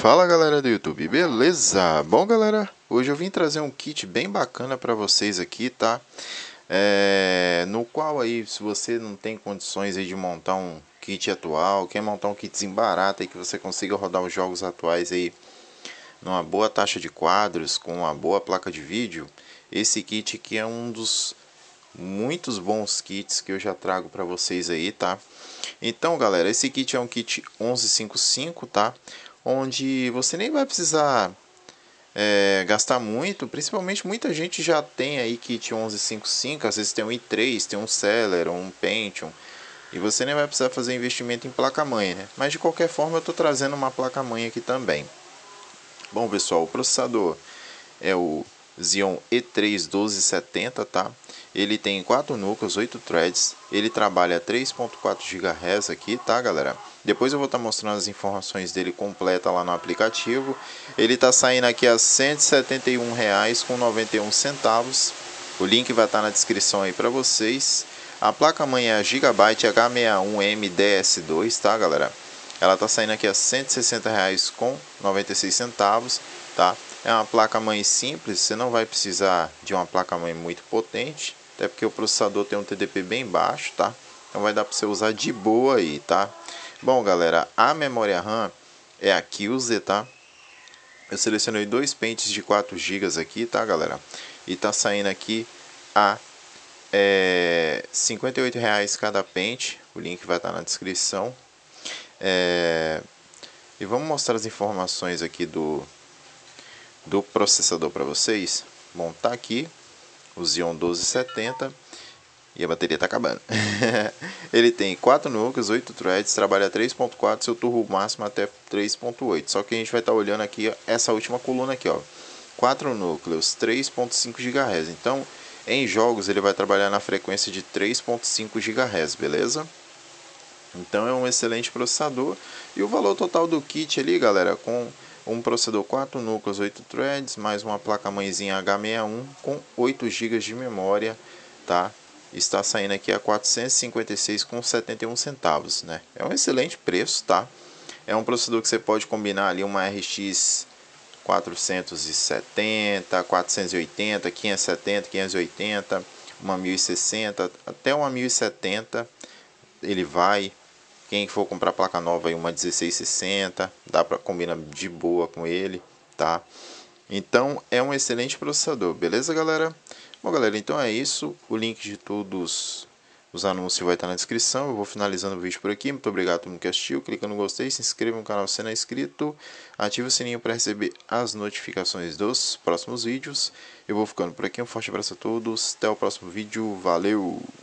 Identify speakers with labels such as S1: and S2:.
S1: Fala galera do YouTube, beleza? Bom galera, hoje eu vim trazer um kit bem bacana para vocês aqui, tá? No qual aí, se você não tem condições aí de montar um kit atual, quer montar um kitzinho barato aí que você consiga rodar os jogos atuais aí numa boa taxa de quadros, com uma boa placa de vídeo, esse kit aqui é um dos muitos bons kits que eu já trago para vocês aí, tá? Então galera, esse kit é um kit 1155, tá? Onde você nem vai precisar gastar muito, principalmente muita gente já tem aí kit 1155, às vezes tem um i3, tem um Celeron, um Pentium, e você nem vai precisar fazer investimento em placa-mãe, né? Mas de qualquer forma eu estou trazendo uma placa-mãe aqui também. Bom pessoal, o processador é o Xeon E3 1270, tá? Ele tem 4 núcleos, 8 threads, ele trabalha 3.4 GHz aqui, tá galera? Depois eu vou estar mostrando as informações dele completa lá no aplicativo. Ele está saindo aqui a R$ 171,91. O link vai estar na descrição aí para vocês. A placa-mãe é a Gigabyte H61MDS2, tá galera? Ela está saindo aqui a R$ 160,96, tá? É uma placa-mãe simples, você não vai precisar de uma placa-mãe muito potente, até porque o processador tem um TDP bem baixo, tá? Então vai dar para você usar de boa aí, tá? Bom, galera, a memória RAM é a QZ, tá? Eu selecionei dois pentes de 4 GB aqui, tá, galera? E tá saindo aqui a R$ 58,00 cada pente. O link vai estar na descrição. E vamos mostrar as informações aqui do processador para vocês. Bom, tá aqui o Xeon 1270 e a bateria tá acabando. Ele tem 4 núcleos, 8 threads, trabalha 3.4, seu turbo máximo até 3.8. Só que a gente vai estar olhando aqui essa última coluna aqui, ó. 4 núcleos, 3.5 GHz. Então, em jogos ele vai trabalhar na frequência de 3.5 GHz, beleza? Então é um excelente processador. E o valor total do kit ali, galera, com um processador 4 núcleos, 8 threads, mais uma placa-mãezinha H61 com 8 GB de memória, tá? Está saindo aqui a R$ 456,71, né? É um excelente preço, tá? É um processador que você pode combinar ali uma RX 470, 480, 570, 580, uma 1060, até uma 1070 ele vai. Quem for comprar placa nova aí, uma 1660, dá para combinar de boa com ele, tá? Então é um excelente processador, beleza galera? Bom galera, então é isso, o link de todos os anúncios vai estar na descrição. Eu vou finalizando o vídeo por aqui, muito obrigado a todo mundo que assistiu, clica no gostei, se inscreva no canal se não é inscrito, ative o sininho para receber as notificações dos próximos vídeos. Eu vou ficando por aqui, um forte abraço a todos, até o próximo vídeo, valeu!